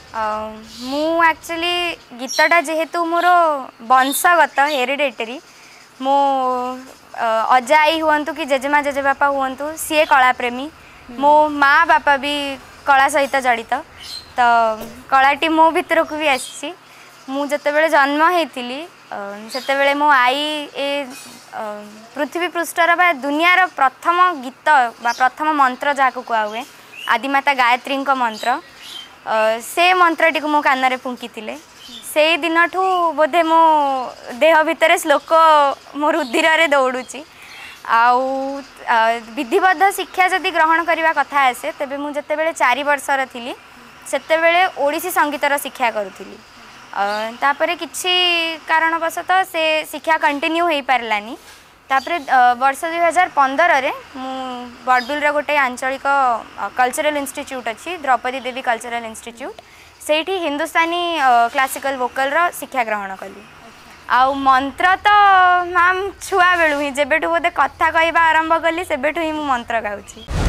मु एक्चुअली गीतटा जेहेतु मोर वंशगत हेरिडेटरी मो अजा आई हुंतु कि जेजेमा जेजेबापा हुंतु सी कला प्रेमी मो माँ बापा भी कला सहित जड़ित तो कलाटी मो भीतर को भी आसी मु जितेबले जन्म होती से मो आई ए पृथ्वी पृष्ठर बा दुनियार प्रथम गीत बा प्रथम मंत्र जहाँ को कह हुए आदिमाता गायत्री मंत्र से मंत्रटी को मो कान फुंकी से दिन ठू बोधे मो देह भितर श्लोक मो रुधिर दौड़ुची आउ विधिबद्ध शिक्षा जदि ग्रहण करने कथा आसे तेबे मु जतेबेले 4 वर्षर थिली सेतेबेले ओडिसी संगीतर शिक्षा करूथी तापरे किछि कारणवशतः से शिक्षा कंटिन्यू हो पारलानी तापरे वर्ष 2015 रे मु बडबिल गोटे आंचलिक कल्चरल इंस्टीट्यूट अच्छी Draupadi Devi cultural institute Sethi Hindustani classical vocal रो शिक्षा ग्रहण कली आउ मंत्र तो मैम छुआ बेलू ही जेबेठू बोधे कथा कहवा आरंभ कली सेबेठू ही मु मंत्र गाउची।